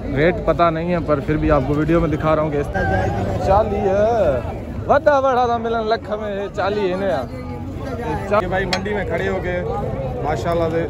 Rate पता नहीं है पर फिर भी आपको वीडियो में दिखा रहा हूँ कि 40 है बड़ा बड़ा था मिलन लख में 40 है ना भाई। मंडी में खड़े हो गए माशाल्लाह से।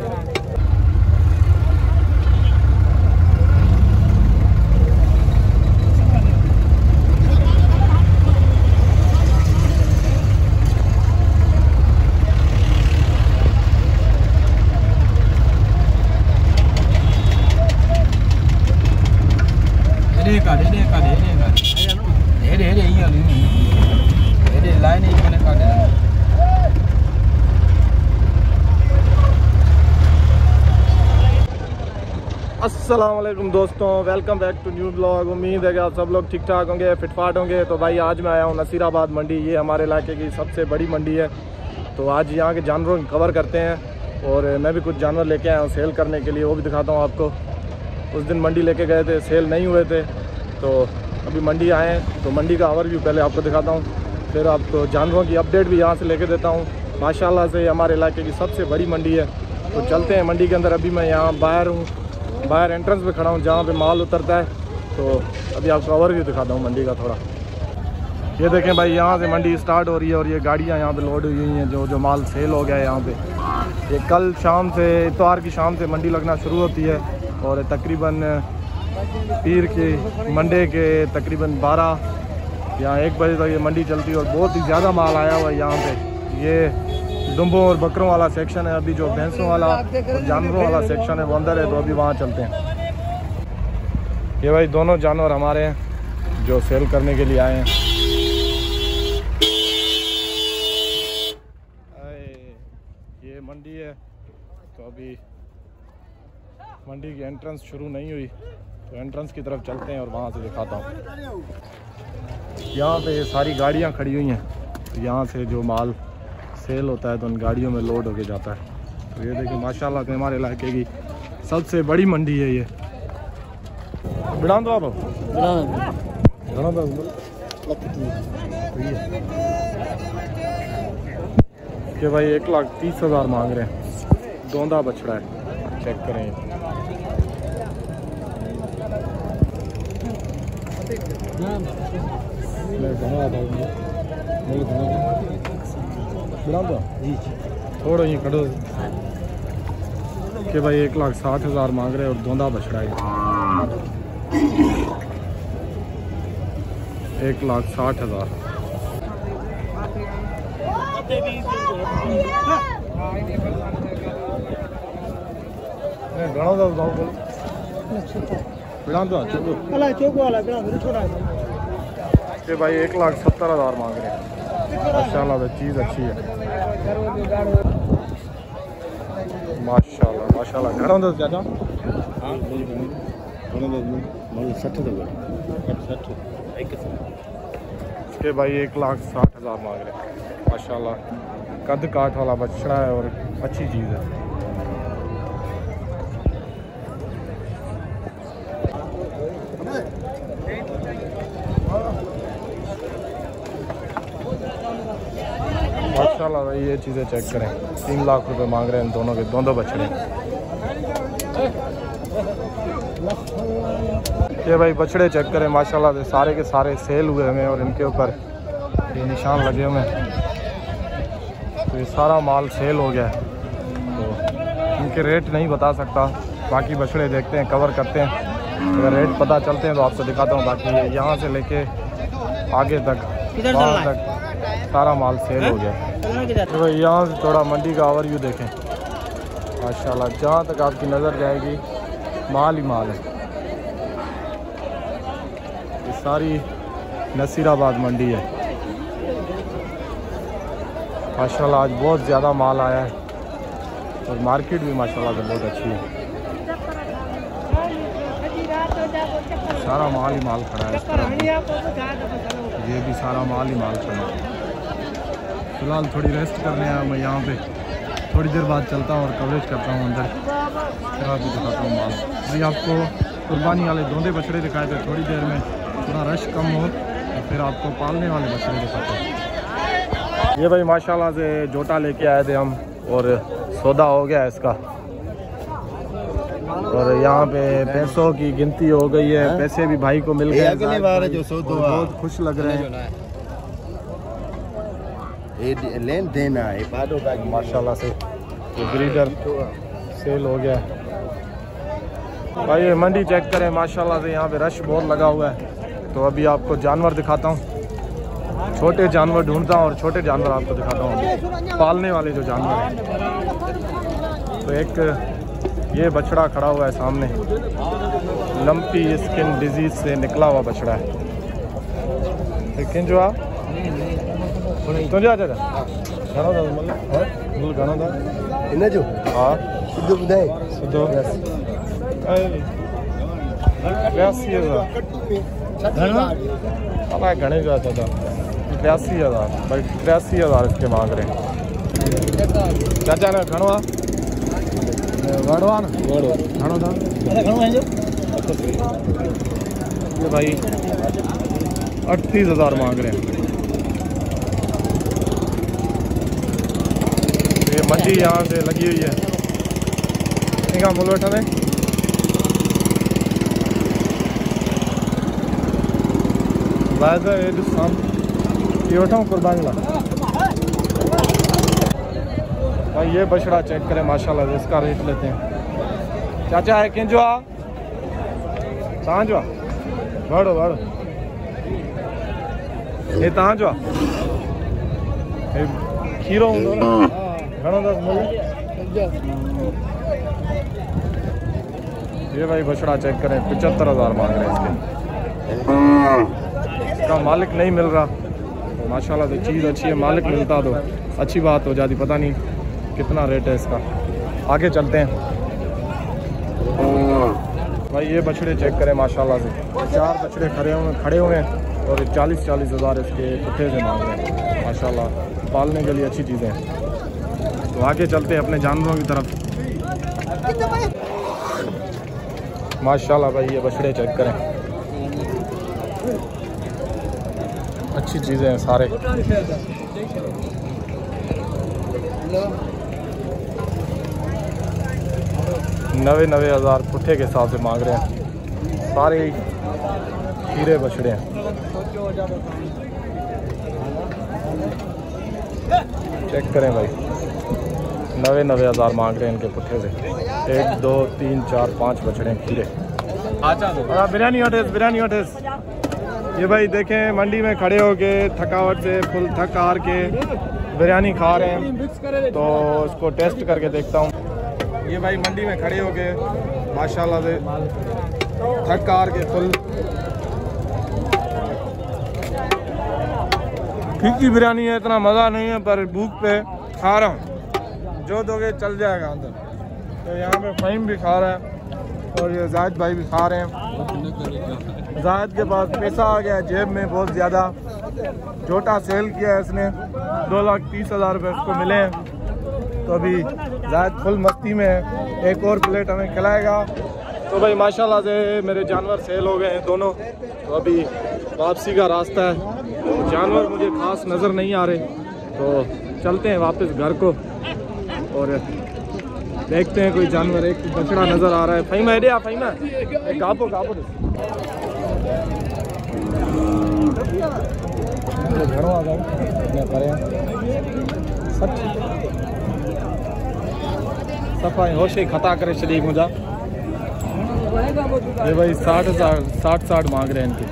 अस्सलाम वालेकुम दोस्तों, welcome back to new blog. उम्मीद है कि आप सब लोग ठीक ठाक होंगे, फिटफाट होंगे। तो भाई आज मैं आया हूँ नसीराबाद मंडी। ये हमारे इलाके की सबसे बड़ी मंडी है। तो आज यहाँ के जानवरों की कवर करते हैं और मैं भी कुछ जानवर लेके आया हूँ सेल करने के लिए, वो भी दिखाता हूँ आपको। उस दिन मंडी लेके गए थे, सेल नहीं हुए थे, तो अभी मंडी आए हैं तो मंडी का ओवरव्यू पहले आपको दिखाता हूँ, फिर आपको जानवरों की अपडेट भी यहाँ से लेके देता हूँ। माशाल्लाह से हमारे इलाके की सबसे बड़ी मंडी है। तो चलते हैं मंडी के अंदर। अभी मैं यहाँ बाहर हूँ, बाहर एंट्रेंस पे खड़ा हूँ जहाँ पे माल उतरता है। तो अभी आपको ओवरव्यू दिखाता हूँ मंडी का थोड़ा। ये देखें भाई, यहाँ से मंडी स्टार्ट हो रही है और ये गाड़ियाँ यहाँ पे लोड हुई हैं। जो माल सेल हो गया है यहाँ पे, ये कल शाम से, इतवार की शाम से मंडी लगना शुरू होती है और तकरीबन पीर के मंडे के तकरीबन 12 या 1 बजे तक ये मंडी चलती है। और बहुत ही ज़्यादा माल आया हुआ है यहाँ पे। ये दुम्बों और बकरों वाला सेक्शन है। अभी जो भैंसों वाला और जानवरों वाला सेक्शन है वो अंदर है, तो अभी वहाँ चलते हैं। ये भाई दोनों जानवर हमारे हैं जो सेल करने के लिए आए हैं। ये मंडी है, तो अभी मंडी की एंट्रेंस शुरू नहीं हुई, तो एंट्रेंस की तरफ चलते हैं और वहाँ से दिखाता हूँ। यहाँ पे सारी गाड़ियाँ खड़ी हुई हैं, तो यहाँ से जो माल सेल होता है तो उन गाड़ियों में लोड होके जाता है। तो ये देखिए माशाल्लाह से हमारे इलाके की सबसे बड़ी मंडी है ये। बिड़ान दो आप कि भाई 1,30,000 मांग रहे हैं। दोंदा बछड़ा है, चेक करें। थोड़ा ही खड़ो कि भाई 1,60,000 मांग रहे हैं और दोंदा बछड़ा है 1,60,000। कि भाई 1,70,000 मांग रहे हैं। माशाल्लाह तो चीज़ अच्छी है। माशाल्लाह माशाल्लाह। घर होंगे ज़्यादा इसके भाई 1,60,000 मांग रहे हैं। माशाल्लाह कद काठ वाला बछड़ा है और अच्छी चीज़ है। माशाल्लाह भाई ये चीज़ें चेक करें। 3 लाख रुपए मांग रहे हैं दोनों के, दोनों बछड़े। ये भाई बछड़े चेक करें माशाल्लाह से सारे के सारे सेल हुए हैं और इनके ऊपर ये निशान लगे हुए हैं। तो ये सारा माल सेल हो गया है। तो इनके रेट नहीं बता सकता, बाकी बछड़े देखते हैं, कवर करते हैं। अगर रेट पता चलते हैं तो आपको दिखाता हूँ। बाकी यहाँ से लेके आगे तक वहाँ तक सारा माल सेल हो गया। तो यहाँ से थोड़ा मंडी का ओवरव्यू देखें। माशाल्लाह जहाँ तक आपकी नज़र जाएगी माल ही माल है। ये सारी नसीराबाद मंडी है। माशाल्लाह आज बहुत ज़्यादा माल आया है और मार्केट भी माशाल्लाह से बहुत अच्छी है। सारा माल ही माल खड़ा है। ये भी सारा माल ही माल खड़ा है। फिलहाल थोड़ी रेस्ट करने आया मैं यहाँ पे, थोड़ी देर बाद चलता हूँ और कवरेज करता हूँ अंदर, फिर आपको दिखाता हूँ माल। अभी आपको कुर्बानी वाले दोंदे बछड़े दिखाए थे, थोड़ी देर में थोड़ा रश कम हो तो फिर आपको पालने वाले बछड़े दिखाता हूँ। ये भाई माशाल्लाह से जोटा लेके आए थे हम और सौदा हो गया इसका। और यहाँ पे पैसों की गिनती हो गई है। पैसे भी भाई को मिल गए, अगली बार जो बहुत खुश लग रहे हैं। लेन देना है माशाल्लाह से ब्रीडर सेल हो गया भाई। ये मंडी चेक करें माशाल्लाह से, यहाँ पे रश बहुत लगा हुआ है। तो अभी आपको जानवर दिखाता हूँ, छोटे जानवर ढूंढता हूँ और छोटे जानवर आपको दिखाता हूँ, पालने वाले जो जानवर हैं। तो एक ये बछड़ा खड़ा हुआ है सामने, लंपी स्किन डिजीज से निकला हुआ बछड़ा है। लेकिन जो आप तो जा घणो था मतलब घणो था इन जो हाँ सिद्धू ॿुधाए सिद्धो 82,000 अलाए घणे जो था 83,000 भाई। 83,000 इसके मांग रहे हैं। चाचा ने घणो आहे वड़ो आहे न वड़ो घणो था ये भाई 38,000 मांग रहे हैं। ये मंडी यहाँ से लगी हुई है। ठीक है मुल बैठा ने ये वठाऊँ कुर्बानी ला भाई। ये बछड़ा चेक करें माशाल्लाह, इसका रेट लेते हैं। चाचा है किन जो आ तव्हां जो वाड़ो वाड़ो ये तव्हां जो खीरो हूंदो न घणो अथसि मुल? ये भाई बछड़ा चेक करें 75,000 मांग रहे हैं इसके। इसका मालिक नहीं मिल रहा माशाल्लाह से। चीज़ अच्छी है, मालिक मिलता तो अच्छी बात हो जाती। पता नहीं कितना रेट है इसका। आगे चलते हैं भाई। ये बछड़े चेक करें माशाल्लाह से, 4 बछड़े खड़े हुए हैं और 40,000 इसके पुट्ठे से मांग रहे हैं माशाल्लाह। पालने के लिए अच्छी चीज़ें हैं। तो आगे चलते हैं अपने जानवरों की तरफ। माशाल्लाह भाई ये बछड़े चेक करें, अच्छी चीज़ें हैं सारे। 90,000 पुट्ठे के हिसाब से मांग रहे हैं। सारे हीरे बछड़े हैं। चेक करें भाई, 90,000 मांग रहे हैं इनके पुट्ठे से। 1 2 3 4 5 बछड़े खीरे। बिरयानी हटेस ये भाई देखें मंडी में खड़े होके थकावट से फुल थक हार के बिरयानी खा रहे हैं। तो इसको टेस्ट करके देखता हूँ। ये भाई मंडी में खड़े होके माशाल्लाह से थक हार के फुल फीकी बिरयानी है। इतना मज़ा नहीं है पर भूख पे खा रहा हूँ। जो दोगे चल जाएगा अंदर। तो यहाँ पे फ़हीम भी खा रहा है और ये जाहिद भाई भी खा रहे हैं। जाहिद के पास पैसा आ गया जेब में बहुत ज़्यादा। छोटा सेल किया है इसने, 2,30,000 रुपये उसको मिले हैं। तो अभी जाहिद फुल मस्ती में है, एक और प्लेट हमें खिलाएगा। तो भाई माशाल्लाह से मेरे जानवर सेल हो गए हैं दोनों। तो अभी वापसी का रास्ता है। जानवर मुझे खास नज़र नहीं आ रहे, तो चलते हैं वापस घर को और देखते हैं कोई जानवर। एक बछड़ा नज़र आ रहा है। फ़हीमा एडिया फ़हीमा गापो गापो घरों आ गए सफ़ाई होशे खता करे छॾी मुझा। ये भाई 60 मांग रहे हैं इनके।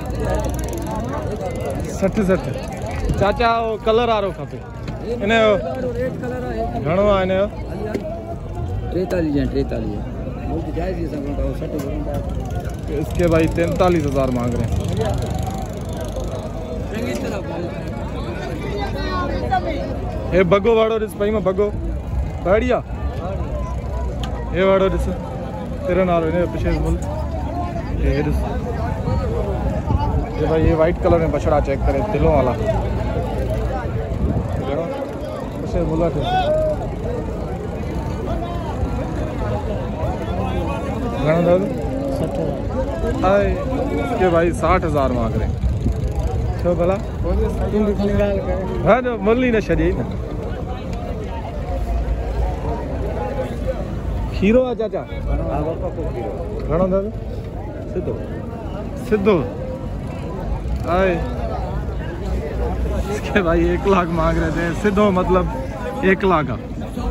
60 चाचा वो कलर वारो खपे इन घणो आहे इन 43 इसके भाई 43,000 मांग रहे हैं। ये बगो वाड़ो ॾिस भाई मां बगो बढ़िया। ये वाड़ो ॾिस तेरा नालो इन पीछे मुल। ये ॾिस ये भाई ये वाइट कलर में बछड़ा चेक करें दिलों वाला। पीछे मुला थे इसके भाई 60,000 मांग रहे हैं। छो भला हाँ मुरली न छॾे न खीरो है चाचा घणो दादा सिद्धो सिद्धो आए इसके भाई 1 लाख मांग रहे थे सिद्धो मतलब 1 लाख का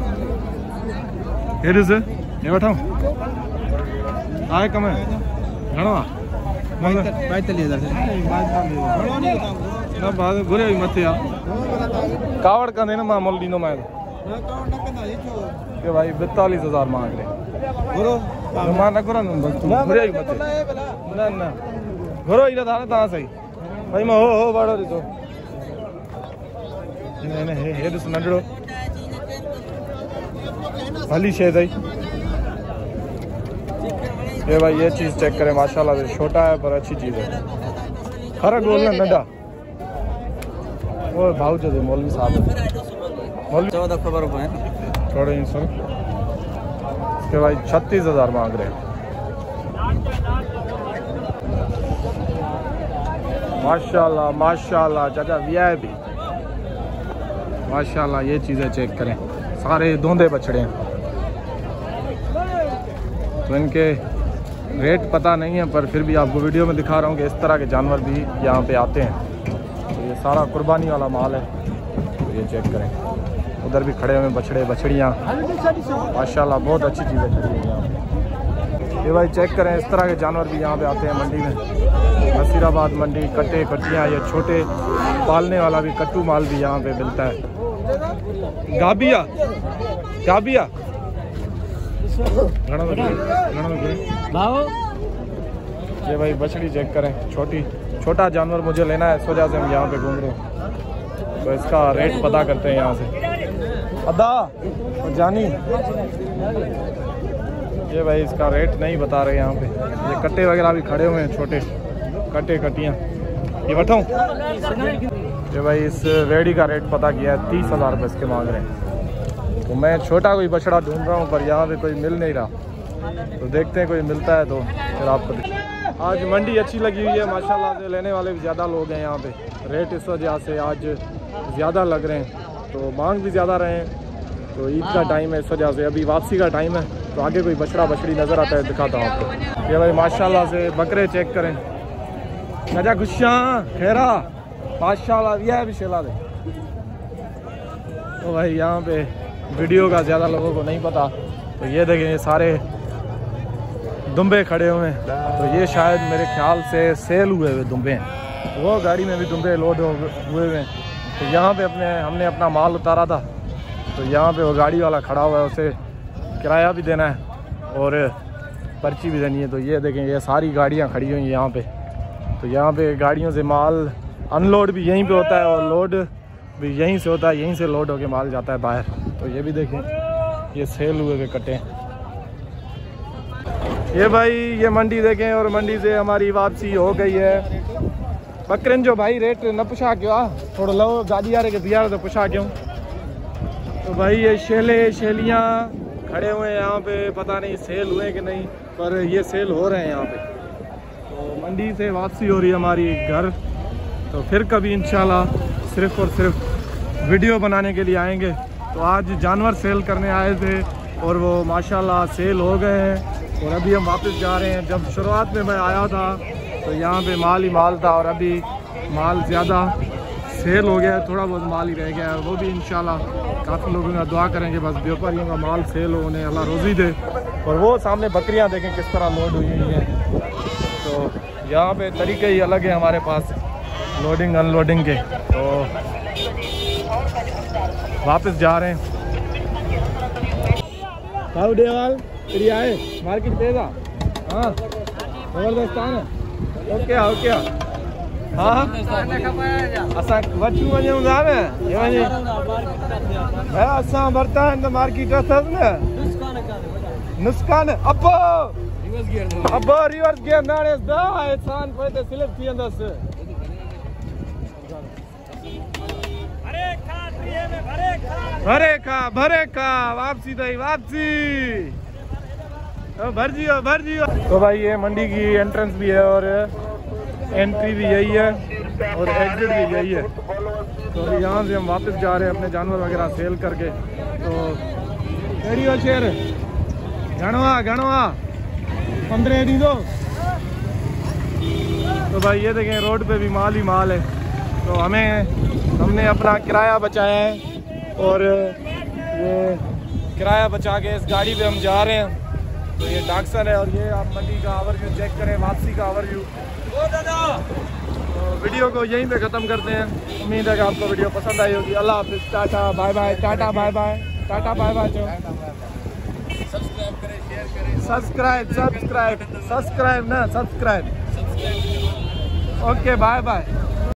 से ये बैठा आए कम है घणो आ 42,000 ना बाद बुरे भी मत यार कावड़ का देना मामूल दीनो मैं के भाई 42,000 मांग रहे गुरु मान ना करो ना बुरे भी मत ना ना गुरु इधर था ता सही भाई मैं हो बड़ो रे तो नहीं हे तो नंढड़ो भली शे भाई ये भाई ये चीज चेक करें माशाल्लाह से छोटा है पर अच्छी चीज है खरा बोलना नंढा वो भाव जो मौलवी साहब मौलवी 14 खबर है थोड़े इंसान इसके भाई 36,000 मांग रहे हैं माशाल्लाह माशाल्लाह चाचा वीआईपी माशाल्लाह ये चीज़ें चेक करें सारे धोंधे बछड़े हैं तो इनके रेट पता नहीं है पर फिर भी आपको वीडियो में दिखा रहा हूँ कि इस तरह के जानवर भी यहाँ पे आते हैं तो ये सारा कुर्बानी वाला माल है तो ये चेक करें उधर भी खड़े हुए बछड़े बछड़ियाँ माशाल्लाह बहुत अच्छी चीज़ें खड़ी हैं यहाँ पे ये भाई चेक करें इस तरह के जानवर भी यहाँ पे आते हैं मंडी में नसीराबाद मंडी कट्टे कट्टियाँ ये छोटे पालने वाला भी कट्टू माल भी यहाँ पे मिलता है गाबिया गाबिया ये भाई बछड़ी चेक करें छोटा जानवर मुझे लेना है इस वजह से हम यहाँ पे घूम रहे हैं तो इसका रेट पता करते हैं यहाँ से अदा और जानी ये भाई इसका रेट नहीं बता रहे यहाँ पे ये कट्टे वगैरह भी खड़े हुए हैं छोटे कट्टे कट्टियाँ ये बताऊँ ये भाई इस रेडी का रेट पता किया है 30,000 रुपये इसके मांग रहे हैं तो मैं छोटा कोई बछड़ा ढूंढ रहा हूँ पर यहाँ पे कोई मिल नहीं रहा तो देखते हैं कोई मिलता है तो फिर आपको आज मंडी अच्छी लगी हुई है माशाल्लाह से लेने वाले भी ज़्यादा लोग हैं यहाँ पे रेट इस वजह से आज ज़्यादा लग रहे हैं तो मांग भी ज़्यादा रहे हैं तो ईद का टाइम है इस वजह से अभी वापसी का टाइम है तो आगे कोई बछड़ा बछड़ी नज़र आता है दिखाता हूँ आपको ये भाई माशाल्लाह से बकरे चेक करें नजा खुशियाँ खैरा माशाल्लाह यह भी शेला दे तो भाई यहाँ पे वीडियो का ज़्यादा लोगों को नहीं पता तो ये देखें ये सारे दुम्बे खड़े हुए हैं तो ये शायद मेरे ख्याल से सेल हुए हुए दुम्बे हैं वो गाड़ी में भी दुम्बे लोड हुए हुए हैं तो यहाँ पे हमने अपना माल उतारा था तो यहाँ पे वो गाड़ी वाला खड़ा हुआ है उसे किराया भी देना है और पर्ची भी देनी है तो ये देखें ये सारी गाड़ियाँ खड़ी हुई हैं यहाँ पे तो यहाँ पे गाड़ियों से माल अनलोड भी यहीं पे होता है और लोड भी यहीं से होता है यहीं से लोड होके माल जाता है बाहर तो ये भी देखें ये सेल हुए कट्टे ये भाई ये मंडी देखें और मंडी से हमारी वापसी हो गई है बकरन जो भाई रेट न पुछा क्यों थोड़ा लो गाड़ी आ रहे के दिया तो पुछा क्यों तो भाई ये शेलियाँ खड़े हुए हैं यहाँ पे पता नहीं सेल हुए कि नहीं पर ये सेल हो रहे हैं यहाँ पे तो मंडी से वापसी हो रही है हमारी घर तो फिर कभी इंशाल्लाह सिर्फ और सिर्फ वीडियो बनाने के लिए आएंगे तो आज जानवर सेल करने आए थे और वो माशाल्लाह सेल हो गए हैं और अभी हम वापस जा रहे हैं जब शुरुआत में मैं आया था तो यहाँ पे माल ही माल था और अभी माल ज़्यादा सेल हो गया है थोड़ा बहुत माल ही रह गया है वो भी इंशाल्लाह काफ़ी लोगों का दुआ करेंगे बस व्यापारियों का माल सेल हो उन्हें अल्लाह रोज़ी दे और वो सामने बकरियाँ देखें किस तरह लोड हुई हैं तो यहाँ पे तरीके ही अलग है हमारे पास लोडिंग अनलोडिंग के तो वापस जा रहे हैं आए मार्केट पेगा हाँ जबरदस्तान ओके ओके हाँ असां वठी वञूं था न असां वरिता आहिनि त मार्केट अथसि न नुस्कान अबो रिवर्स गियर न आणेसि त इंसान पोइ त स्लिप थी वेंदसि भरे खा वापसी दई वापसी भर जियो तो भाई ये मंडी की एंट्रेंस भी है और एंट्री भी यही है और एग्जिट भी यही है तो अभी यहाँ से हम वापस जा रहे हैं अपने जानवर वगैरह सेल करके तो रेडी हो शेर गणवा 15 दी दो। तो भाई ये देखें रोड पे भी माल ही माल है। तो हमने अपना किराया बचाया है और ये किराया बचा के इस गाड़ी पे हम जा रहे हैं। तो ये डाक्सन है और ये आप मंडी का ओवरव्यू चेक करें, वापसी का ओवरव्यू। तो वीडियो को यहीं पे ख़त्म करते हैं। उम्मीद है कि आपको वीडियो पसंद आई होगी। अल्लाह हाफिज़, tata bye bye, tata bye bye, tata bye bye. Subscribe करें, शेयर करें। सब्सक्राइब ना सब्सक्राइब। Okay bye bye.